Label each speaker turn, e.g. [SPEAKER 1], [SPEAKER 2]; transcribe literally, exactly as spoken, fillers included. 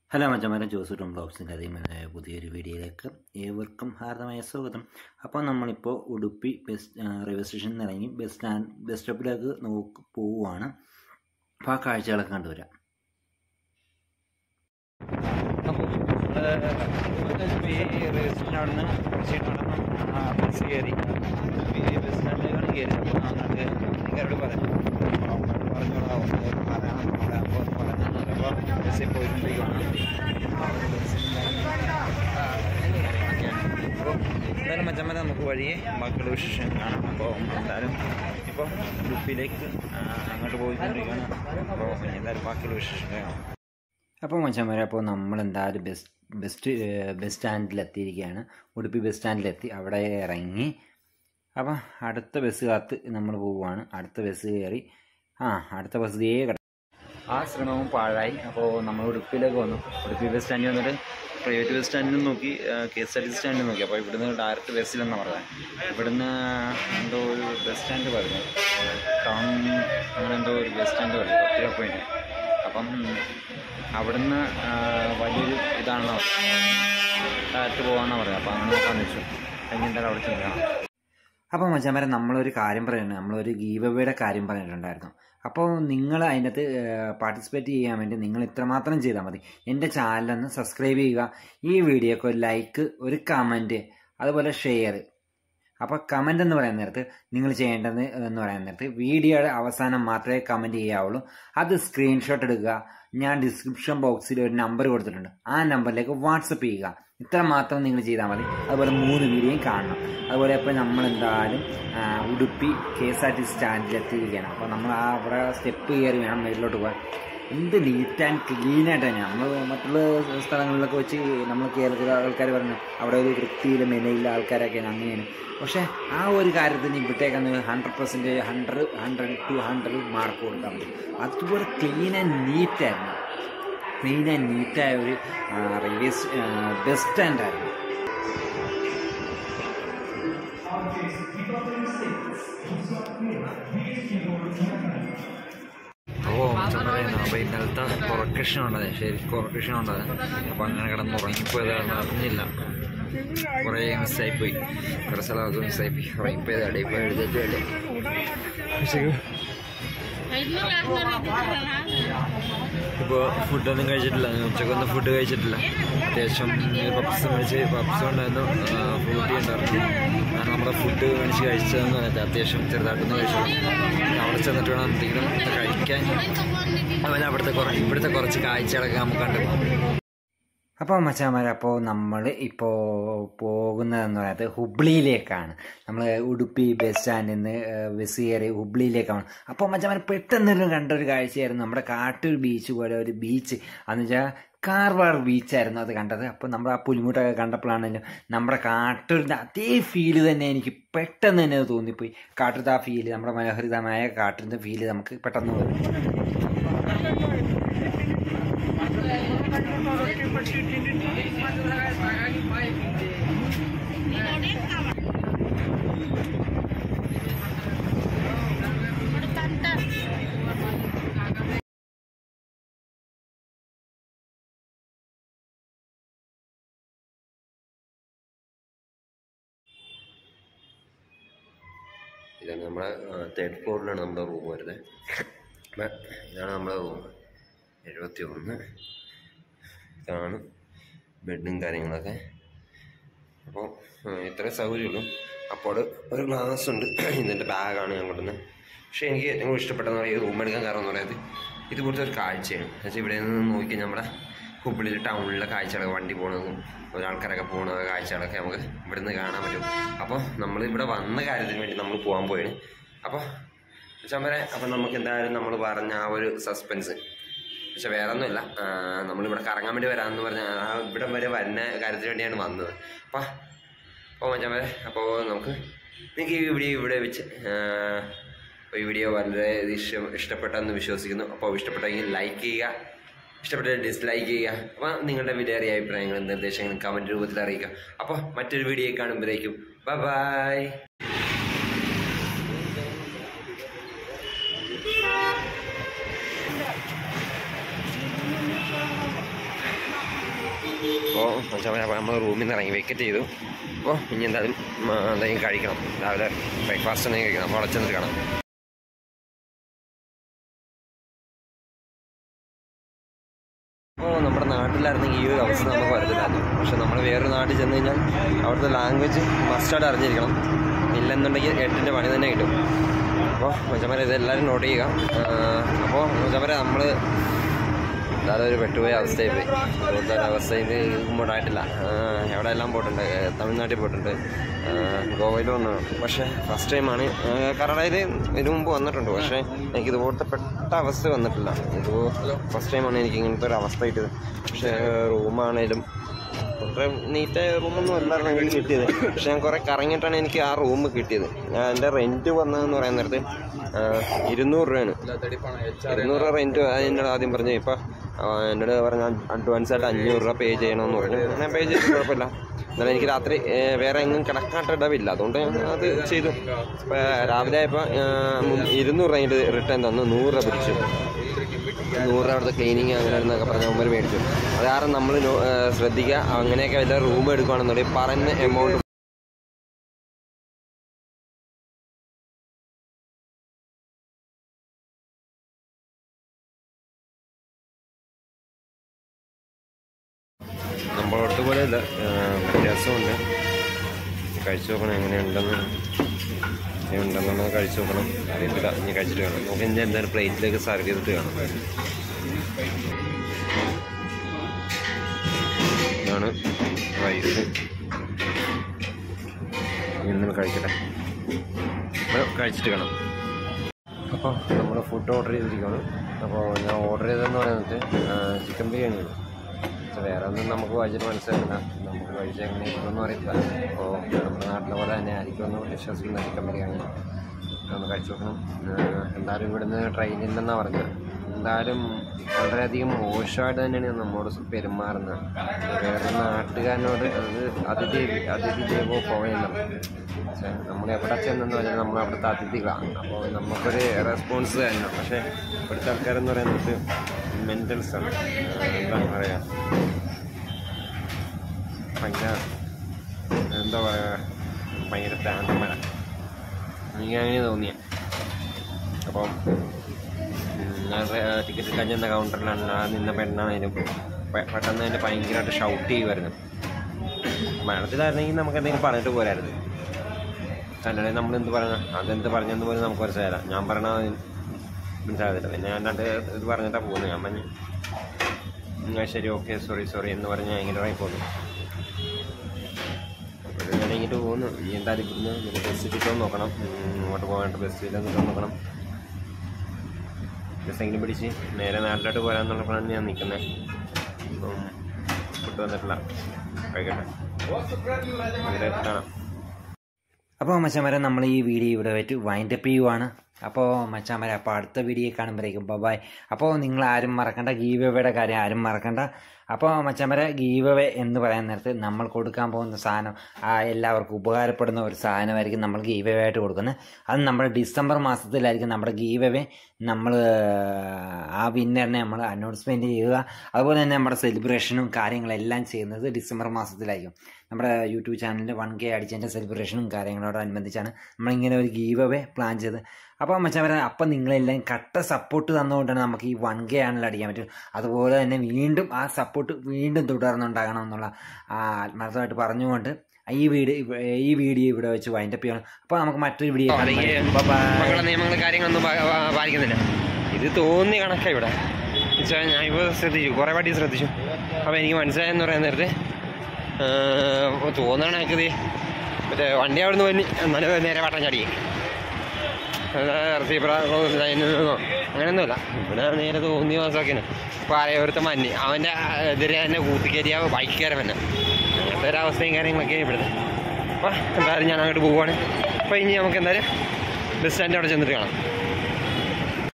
[SPEAKER 1] Hello മച്ചന്മാരെ, ജോസൂട്ടും ബ്ലോഗ്സിൻ്റെ അതിമനായ പുതിയൊരു വീഡിയോയിലേക്ക് ഏവർക്കും ഹാർദമായ സ്വാഗതം. അപ്പോൾ നമ്മളിപ്പോൾ ഉടുപ്പി ബസ് റെയിൽവേ സ്റ്റേഷനിൽ നിന്ന് ഇറങ്ങി ബസ് സ്റ്റാൻഡ് ബസ് സ്റ്റോപ്പിലേക്ക് നോക്ക് പോവുകയാണ്. അപ്പോൾ ആ കാഴ്ചകളൊക്കെ കണ്ടുവരാം. അപ്പോൾ ഉടുപ്പി റെയിൽവേ സ്റ്റേഷൻ അവിടെ നിന്ന് ബസ് കയറി ബസ് സ്റ്റാൻഡിലേക്കാണ് കയറി. അങ്ങോട്ട് എനിക്കവരോട് പറയാം പറഞ്ഞോളാം പറയാൻ ബസ്സിൽ പോയിട്ടുണ്ടെങ്കിൽ അപ്പോൾ എന്തായാലും മച്ചന്മാരെ നമുക്ക് വഴിയെ ബാക്കിയുള്ള വിശേഷം കാണാം. അപ്പോൾ എന്തായാലും ഇപ്പോൾ ഉടുപ്പിയിലേക്ക് അങ്ങോട്ട് പോയിക്കൊണ്ടിരിക്കുകയാണ്. അപ്പോൾ എന്തായാലും ബാക്കിയുള്ള വിശേഷം കാണാം. അപ്പോൾ മച്ചന്മാരെ, അപ്പോൾ നമ്മളെന്തായാലും ബസ് ബസ് ബസ് സ്റ്റാൻഡിലെത്തിയിരിക്കുകയാണ്. ഉടുപ്പി ബസ് സ്റ്റാൻഡിലെത്തി അവിടെ ഇറങ്ങി. അപ്പോൾ അടുത്ത ബസ് കാത്ത് നമ്മൾ പോവുകയാണ്. അടുത്ത ബസ് കയറി ആ അടുത്ത ബസ് ഇതേ കിടക്കും. ആ ശ്രമവും പാഴായി. അപ്പോൾ നമ്മൾ ഉടുപ്പിയിലേക്ക് വന്നു. ഉടുപ്പി ബസ് സ്റ്റാൻഡിൽ വന്നിട്ട് പ്രൈവറ്റ് ബസ് സ്റ്റാൻഡിൽ നോക്കി, K S R T C സ്റ്റാൻഡിൽ നോക്കി. അപ്പോൾ ഇവിടുന്ന് ഡയറക്റ്റ് ബസ്സിലെന്നാണ് പറഞ്ഞത്. ഇവിടുന്ന് എന്തോ ഒരു ബസ് സ്റ്റാൻഡ് പറഞ്ഞു, ടൗൺ അങ്ങനെ എന്തോ ഒരു ബസ് സ്റ്റാൻഡ് പറഞ്ഞു, പത്ത് രൂപ പോയിന്റ്. അപ്പം അവിടുന്ന് വലിയൊരു ഇതാണെന്ന് പറഞ്ഞു, ഡയറക്റ്റ് പോകാമെന്നാണ് പറഞ്ഞത്. അപ്പോൾ അങ്ങനെ നോക്കാമെന്ന് വെച്ചു. കഴിഞ്ഞിട്ടാണ് അവിടെ ചെല്ലാം. അപ്പോൾ മച്ചാന്മാരെ, നമ്മളൊരു കാര്യം പറയുന്നത്, നമ്മളൊരു ഗീവ് അവേയുടെ കാര്യം പറഞ്ഞിട്ടുണ്ടായിരുന്നു. അപ്പോൾ നിങ്ങൾ അതിനകത്ത് പാർട്ടിസിപ്പേറ്റ് ചെയ്യാൻ വേണ്ടി നിങ്ങൾ ഇത്രമാത്രം ചെയ്താൽ മതി. എൻ്റെ ചാനലൊന്ന് സബ്സ്ക്രൈബ് ചെയ്യുക, ഈ വീഡിയോക്ക് ഒരു ലൈക്ക്, ഒരു കമൻറ്റ്, അതുപോലെ ഷെയർ. അപ്പോൾ കമൻ്റ് എന്ന് പറയുന്ന നേരത്ത് നിങ്ങൾ ചെയ്യേണ്ടത് എന്ന് പറയുന്ന നേരത്ത് വീഡിയോയുടെ അവസാനം മാത്രമേ കമൻറ്റ് ചെയ്യാവുള്ളൂ. അത് സ്ക്രീൻഷോട്ട് എടുക്കുക. ഞാൻ ഡിസ്ക്രിപ്ഷൻ ബോക്സിൽ ഒരു നമ്പർ കൊടുത്തിട്ടുണ്ട്, ആ നമ്പറിലേക്ക് വാട്സപ്പ് ചെയ്യുക. ഇത്ര മാത്രം നിങ്ങൾ ചെയ്താൽ മതി. അതുപോലെ മൂന്ന് വീഡിയോയും കാണണം. അതുപോലെ ഇപ്പോൾ നമ്മളെന്തായാലും Udupi K S R T C സ്റ്റാൻഡിലെത്തിയിരിക്കുകയാണ്. അപ്പോൾ നമ്മൾ ആ അവിടെ സ്റ്റെപ്പ് കയറി വേണം മേളിലോട്ട് പോകാൻ. എന്ത് നീറ്റ് ആൻഡ് ക്ലീനായിട്ടാണ്. നമ്മൾ മറ്റുള്ള സ്ഥലങ്ങളിലൊക്കെ വെച്ച് നമ്മൾ കേരളത്തിലെ ആൾക്കാർ പറഞ്ഞു അവിടെ ഒരു വൃത്തിയില്ല മെനയില്ല ആൾക്കാരൊക്കെയാണ്, അങ്ങനെയാണ്. പക്ഷേ ആ ഒരു കാര്യത്തിന് ഇവിടേക്കാണ് hundred percentage hundred hundred to hundred mark കൊടുക്കാൻ പറ്റും. അതുപോലെ ക്ലീൻ ആൻഡ് നീറ്റായിരുന്നു. ക്ലീൻ ആൻഡ് നീറ്റായ ഒരു റെയിൽവേ ബസ് സ്റ്റാൻഡായിരുന്നു. അപ്പോൾ അപ്പോൾ ഇന്നലത്തെ കൊറക്ഷൻ ഉണ്ടായത്, ശരി കൊറക്ഷൻ ഉണ്ടായത്. അപ്പോൾ അങ്ങനെ കിടന്ന് ഉറങ്ങിപ്പോയതാണ്, അറിഞ്ഞില്ല. കുറേ മിസ്സായിപ്പോയി, കുറേ സ്ഥലമൊക്കെ മിസ്സായിപ്പോയി. ഉറങ്ങിപ്പോയത് അവിടെ ഇപ്പോൾ എഴുതിയിട്ടല്ലേ. പക്ഷേ ഇപ്പോൾ ഫുഡൊന്നും കഴിച്ചിട്ടില്ല, ഉച്ചക്കൊന്നും ഫുഡ് കഴിച്ചിട്ടില്ല. അത്യാവശ്യം പപ്സ് മേടിച്ച് പപ്സ് ഉണ്ടായിരുന്നു, ഫ്രൂട്ടി ഉണ്ടായിരുന്നു. ഞാൻ നമ്മുടെ ഫുഡ് മേടിച്ച് കഴിച്ചതെന്ന് പറഞ്ഞാൽ അത്യാവശ്യം ചെറുതായിട്ടൊന്ന് കഴിച്ചു. അവിടെ ചെന്നിട്ട് വേണം എന്തെങ്കിലും കഴിക്കാൻ. അതുപോലെ അവിടുത്തെ കുറേ ഇവിടുത്തെ കുറച്ച് കാഴ്ചകളൊക്കെ നമുക്ക് കണ്ടു. അപ്പോൾ മച്ചാന്മാരെ, അപ്പോൾ നമ്മൾ ഇപ്പോൾ പോകുന്നതെന്ന് പറയുന്നത് ഹുബ്ലിയിലേക്കാണ്. നമ്മൾ ഉടുപ്പി ബസ് സ്റ്റാൻഡിൽ നിന്ന് ബസ് കയറി ഹുബ്ലിയിലേക്കാണ്. അപ്പോൾ മച്ചാന്മാരെ, പെട്ടെന്നൊരു കണ്ടൊരു കാഴ്ചയായിരുന്നു. നമ്മുടെ കാട്ടൂർ ബീച്ച് പോലെ ഒരു ബീച്ച്, അതെന്ന് വെച്ചാൽ കാർവാർ ബീച്ചായിരുന്നു അത് കണ്ടത്. അപ്പോൾ നമ്മൾ ആ പുലിമുട്ടൊക്കെ കണ്ടപ്പോഴാണെങ്കിലും നമ്മുടെ കാട്ടൂരിൻ്റെ അതേ ഫീല് തന്നെ എനിക്ക് പെട്ടെന്ന് തന്നെ തോന്നിപ്പോയി. കാട്ടൂരിൻ്റെ ആ ഫീല്, നമ്മുടെ മനോഹരിതമായ കാട്ടൂരിൻ്റെ ഫീല് നമുക്ക് പെട്ടെന്ന് വരും. ഇതാണ് നമ്മുടെ തേർഡ് ഫ്ലോറിലാണ് നമ്മുടെ റൂം വരുന്നത്. ഇതാണ് നമ്മുടെ റൂം, എഴുപത്തി ഒന്ന്. ഇതാണ് ബെഡും കാര്യങ്ങളൊക്കെ. അപ്പോൾ ഇത്രയും സൗകര്യമുള്ളൂ. അപ്പോൾ ഒരു ഗ്ലാസ് ഉണ്ട്. ഇതിൻ്റെ ബാഗാണ് ഞാൻ കൊണ്ടുവന്നത്. പക്ഷേ എനിക്ക് ഏറ്റവും ഇഷ്ടപ്പെട്ടതെന്ന് പറയുന്നത് റൂം എടുക്കാൻ കാരണം എന്ന് പറയുന്നത് ഇതുപോലത്തെ ഒരു കാഴ്ചയാണ്. എന്നുവെച്ചാൽ ഇവിടെ നിന്ന് നോക്കി നമ്മുടെ ഹുബ്ലിയിൽ ടൗണിലെ കാഴ്ചകളൊക്കെ, വണ്ടി പോകുന്നതും ഒരാൾക്കാരൊക്കെ പോകുന്ന കാഴ്ചകളൊക്കെ നമുക്ക് ഇവിടെ നിന്ന് കാണാൻ പറ്റും. അപ്പോൾ നമ്മൾ ഇവിടെ വന്ന കാര്യത്തിന് വേണ്ടി നമ്മൾ പോകാൻ പോയാണ്. അപ്പോൾ ചമ്മരെ, അപ്പം നമുക്ക് എന്തായാലും നമ്മൾ പറഞ്ഞ ആ ഒരു സസ്പെൻസ്, പക്ഷെ വേറെ ഒന്നുമില്ല, നമ്മളിവിടെ കറങ്ങാൻ വേണ്ടി വരാമെന്ന് പറഞ്ഞാൽ ആ ഇവിടെ വരെ വരുന്ന കാര്യത്തിന് വേണ്ടിയാണ് വന്നത്. അപ്പം അപ്പോൾ ചമ്മരെ, അപ്പോൾ നമുക്ക് നിങ്ങൾക്ക് ഈ വീഡിയോ ഇവിടെ വെച്ച് ഈ വീഡിയോ വളരെ ഇഷ്ടം ഇഷ്ടപ്പെട്ടെന്ന് വിശ്വസിക്കുന്നു. അപ്പോൾ ഇഷ്ടപ്പെട്ടെങ്കിൽ ലൈക്ക് ചെയ്യുക, ഇഷ്ടപ്പെട്ട ഡിസ്ലൈക്ക് ചെയ്യുക. അപ്പോൾ നിങ്ങളുടെ വിലയേറിയ അഭിപ്രായങ്ങളും നിർദ്ദേശങ്ങളും കമൻറ്റ് രൂപത്തിൽ അറിയിക്കുക. അപ്പോൾ മറ്റൊരു വീഡിയോ കാണുമ്പോഴേക്കും ബൈ ബൈ.
[SPEAKER 2] അപ്പോൾ മച്ചാമാരെ അപ്പോൾ നമ്മൾ റൂമിൽ നിന്ന് ഇറങ്ങി വെക്കറ്റ് ചെയ്തു. അപ്പോൾ ഇനി എന്തായാലും എന്തെങ്കിലും കഴിക്കണം, രാവിലെ ബ്രേക്ക്ഫാസ്റ്റ് എന്തെങ്കിലും കഴിക്കണം. അപ്പോൾ അവിടെ ചെന്നിട്ട് കാണാം. അപ്പോൾ നമ്മുടെ നാട്ടിലായിരുന്നെങ്കിൽ ഈ ഒരു അവസ്ഥ നമുക്ക് വരത്തില്ലായിരുന്നു. പക്ഷെ നമ്മൾ വേറൊരു നാട്ടിൽ ചെന്ന് കഴിഞ്ഞാൽ അവിടുത്തെ ലാംഗ്വേജ് മസ്റ്റായിട്ട് അറിഞ്ഞിരിക്കണം. ഇല്ലെന്നുണ്ടെങ്കിൽ എട്ടിൻ്റെ പണി തന്നെ കിട്ടും. അപ്പോൾ മച്ചാമാരെ ഇതെല്ലാവരും നോട്ട് ചെയ്യുക. അപ്പോൾ മച്ചാമാരെ നമ്മൾ എന്തായാലും ഒരു പെട്ടുപോയ അവസ്ഥയായി പോയി. അതുപോലത്തെ ഒരു അവസ്ഥയിൽ മുമ്പോട്ടായിട്ടില്ല. എവിടെ എല്ലാം പോയിട്ടുണ്ട്, തമിഴ്നാട്ടിൽ പോയിട്ടുണ്ട്, ഗോവയിൽ വന്നു. പക്ഷേ ഫസ്റ്റ് ടൈമാണ്. കർണാടകയിൽ ഇതിനു മുമ്പ് വന്നിട്ടുണ്ട്, പക്ഷേ എനിക്ക് ഇതുപോലത്തെ പെട്ട അവസ്ഥ വന്നിട്ടില്ല. ഇത് ഫസ്റ്റ് ടൈമാണ് എനിക്ക് ഇങ്ങനത്തെ ഒരു അവസ്ഥ കിട്ടിയത്. പക്ഷേ റൂമാണേലും കുറേ നീറ്റായ റൂമൊന്നും അല്ലായിരുന്നു എനിക്ക് കിട്ടിയത്. പക്ഷെ ഞാൻ കുറേ കറങ്ങിയിട്ടാണ് എനിക്ക് ആ റൂം കിട്ടിയത്. ഞാൻ എൻ്റെ റെൻറ്റ് വന്നതെന്ന് പറയാൻ നേരത്ത് ഇരുന്നൂറ് രൂപയാണ്. ഇരുന്നൂറ് രൂപ റെൻറ്റ് എന്നോട് ആദ്യം പറഞ്ഞു. ഇപ്പം എന്നോട് പറഞ്ഞാൽ അഡ്വാൻസായിട്ട് അഞ്ഞൂറ് രൂപ പേ ചെയ്യണമെന്ന് പറഞ്ഞു. ഞാൻ പേ ചെയ്ത് കുഴപ്പമില്ല. എന്നാലും എനിക്ക് രാത്രി വേറെ എങ്ങും കിടക്കാട്ടിടവില്ല, അതുകൊണ്ട് അത് ചെയ്തു. ഇപ്പം രാവിലെ ആയപ്പോൾ ഇരുന്നൂറ് രൂപ കഴിഞ്ഞിട്ട് റിട്ടേൺ തന്നു. നൂറ് രൂപ പിടിച്ചു. നൂറ് രൂപ അവിടുത്തെ ക്ലീനിങ് അങ്ങനെ എന്നൊക്കെ പറഞ്ഞ മുമ്പ് മേടിച്ചു. അത് കാരണം നമ്മൾ ശ്രദ്ധിക്കുക. അങ്ങനെയൊക്കെ വല്ല റൂം എടുക്കുകയാണെന്നുണ്ടെങ്കിൽ പറഞ്ഞ എമൗണ്ട് നമ്മളടുത്ത് പോലെ അല്ല, വ്യത്യാസമുണ്ട്. കഴിച്ചു നോക്കണം എങ്ങനെയുണ്ടെന്ന് ഉണ്ടെന്നുള്ളത് കഴിച്ചു നോക്കണം. അറിയത്തില്ല, ഇനി കഴിച്ചിട്ട് കാണാം. നമുക്ക് ഇനി എന്തായാലും പ്ലേറ്റിലേക്ക് സർവ് ചെയ്തിട്ട് കാണാം. ഇതാണ് റൈസ്. ഇന്ന് കഴിക്കട്ടെ, കഴിച്ചിട്ട് കാണാം. അപ്പോൾ നമ്മൾ ഫുഡ് ഓർഡർ ചെയ്തിരിക്കുകയാണ്. അപ്പോൾ ഞാൻ ഓർഡർ ചെയ്തതെന്ന് പറയുന്നത് ചിക്കൻ ബിരിയാണിയാണ്. പക്ഷെ വേറെ ഒന്നും നമുക്ക് വായിച്ചിട്ട് മനസ്സിലാക്കില്ല. നമുക്ക് കഴിച്ചാൽ എങ്ങനെ ഇരിക്കുമെന്ന് അറിയില്ല. അപ്പോൾ നമ്മുടെ നാട്ടിലെ പോലെ തന്നെ ആയിരിക്കുമെന്ന് വിശ്വസിക്കുന്ന ചിക്കൻ ബിരിയാണി ഒന്ന് കഴിച്ചു നോക്കണം. എന്തായാലും ഇവിടുന്ന് ട്രെയിനില്ലെന്നാണ് പറഞ്ഞത്. എന്തായാലും വളരെയധികം മോശമായിട്ട് തന്നെയാണ് നമ്മോട് പെരുമാറുന്നത്. വേറെ നാട്ടുകാരനോട് അത് അതിഥി അതിഥി ദേവോ പോയെന്നാണ്. പക്ഷേ നമ്മൾ എവിടെ ചെന്നെന്ന് പറഞ്ഞാൽ നമ്മൾ അവിടുത്തെ അതിഥികളാണ്. അപ്പോൾ നമുക്കൊരു റെസ്പോൺസ് തന്നെ. പക്ഷേ ഇവിടുത്തെ ആൾക്കാരെന്ന് പറയുന്നത് മെൻ്റൽസാണ്. എന്താ പറയുക, ഭയങ്കര എന്താ പറയുക, ഭയങ്കര താന്തന്മാര എനിക്ക് അങ്ങനെ തോന്നിയ. അപ്പം ഞാൻ ടിക്കറ്റ് കഴിഞ്ഞ കൗണ്ടറിലാണ് ആ നിന്ന പെണ്ണാണേലും പെട്ടെന്ന് തന്നെ ഭയങ്കരമായിട്ട് ഷൗട്ട് ചെയ്യുമായിരുന്നു. മലയാളത്തിലായിരുന്നെങ്കിൽ നമുക്ക് എന്തെങ്കിലും പറഞ്ഞിട്ട് പോരായിരുന്നു. കന്നഡയിൽ നമ്മളെന്ത് പറയണം, അതെന്ത് പറഞ്ഞെന്ന് പോലും നമുക്ക് മനസ്സിലായില്ല. ഞാൻ പറയണ മനസ്സിലാകത്തില്ല. പിന്നെ ഞാൻ രണ്ട് ഇത് പറഞ്ഞിട്ടാണ് പോകുന്നത്. ഞാൻ പറഞ്ഞു ശരി ഓക്കെ സോറി സോറി എന്ന് പറഞ്ഞ് ഞാൻ ഇങ്ങനെ പോന്നു. അപ്പോൾ ഞാൻ ഇങ്ങോട്ട് പോകുന്നു. ഇനി എന്തായാലും ഇവിടുന്ന് ഇതിൻ്റെ ബസ് കിട്ടുമോ നോക്കണം. ഇങ്ങോട്ട് പോകാനായിട്ട് ബസ് കിട്ടുമോ നോക്കണം. ബസ്സെങ്കിലും പിടിച്ച് നേരെ നാട്ടിലോട്ട് പോരാന്നുള്ളപ്പോഴാണ് ഞാൻ നിൽക്കുന്നത്. അപ്പം ഫുഡ് വന്നിട്ടില്ല, കഴിക്കട്ടെ, കാണാം.
[SPEAKER 1] അപ്പോൾ മച്ചാമാരെ നമ്മൾ ഈ വീഡിയോ ഇവിടെ വെച്ച് വൈൻഡപ്പ് ചെയ്യുവാണ്. അപ്പോൾ മച്ചാമാരെ അപ്പോൾ അടുത്ത വീഡിയോ കാണുമ്പോഴേക്കും ബൈ. അപ്പോൾ നിങ്ങൾ ആരും മറക്കണ്ട, ഗീവ് എവേയുടെ കാര്യം ആരും മറക്കണ്ട. അപ്പോൾ മച്ചാമാരെ ഗീവ് എവേ എന്ന് പറയാൻ നേരത്ത് നമ്മൾ കൊടുക്കാൻ പോകുന്ന സാധനം എല്ലാവർക്കും ഉപകാരപ്പെടുന്ന ഒരു സാധനമായിരിക്കും നമ്മൾ ഗീവ് എവേ ആയിട്ട് കൊടുക്കുന്നത്. അത് നമ്മുടെ ഡിസംബർ മാസത്തിലായിരിക്കും നമ്മുടെ ഗീവ് എവേ. നമ്മൾ ആ വിന്നറിനെ നമ്മൾ അനൗൺസ്മെൻറ്റ് ചെയ്യുക. അതുപോലെ തന്നെ നമ്മുടെ സെലിബ്രേഷനും കാര്യങ്ങളെല്ലാം ചെയ്യുന്നത് ഡിസംബർ മാസത്തിലായിരിക്കും. നമ്മുടെ യൂട്യൂബ് ചാനലിൽ വൺ കെ അടിച്ചതിൻ്റെ സെലിബ്രേഷനും കാര്യങ്ങളോടനുബന്ധിച്ചാണ് നമ്മളിങ്ങനെ ഒരു ഗീവ് എവേ പ്ലാൻ ചെയ്ത്. അപ്പോൾ മച്ചാമാരെ അപ്പം നിങ്ങളെല്ലാം കട്ട സപ്പോർട്ട് തന്നുകൊണ്ടാണ് നമുക്ക് ഈ വൺ കെ ആണല്ലോ അടിക്കാൻ പറ്റും. അതുപോലെ തന്നെ വീണ്ടും ആ സപ്പോർട്ട് വീണ്ടും തുടർന്നുണ്ടാകണം എന്നുള്ള ആത്മാർത്ഥമായിട്ട് പറഞ്ഞുകൊണ്ട് ഈ വീഡിയോ ഈ വീഡിയോ ഇവിടെ വെച്ച് വൈൻഡപ്പ് ചെയ്യണം. അപ്പോൾ നമുക്ക് മറ്റൊരു വീഡിയോ
[SPEAKER 2] നിയമങ്ങൾ കാര്യങ്ങളൊന്നും പാലിക്കുന്നില്ല. ഇത് തോന്നി കണക്കാണ് ഇവിടെ. ഞാൻ ഇപ്പോൾ ശ്രദ്ധിച്ചു, കുറേ പാട്ടി ശ്രദ്ധിച്ചു. അപ്പോൾ എനിക്ക് മനസ്സിലായെന്ന് പറയാൻ നേരത്തെ തോന്നണ എനിക്കത് മറ്റേ വണ്ടി അവിടെ നിന്ന് പോയി എന്നാലും നേരെ വട്ടം ചാടി റസീപ്ര അങ്ങനെയൊന്നുമില്ല. ഇവിടെ നേരെ തോന്നിയ മാസമൊക്കെയാണ്. ഇപ്പോൾ ആരെയോരത്തെ മഞ്ഞ് അവൻ്റെ എതിരെ തന്നെ കൂട്ടിക്കയറ്റിയ ബൈക്കുകാരൻ തന്നെ. അങ്ങനത്തെ ഒരവസ്ഥയും കാര്യങ്ങളൊക്കെയാണ് ഇവിടുത്തെ. അപ്പോൾ എന്തായാലും ഞാൻ അങ്ങോട്ട് പോവുകയാണ്. അപ്പോൾ ഇനി നമുക്ക് എന്തായാലും ബസ് സ്റ്റാൻഡ് അവിടെ ചെന്നിട്ട് കാണാം.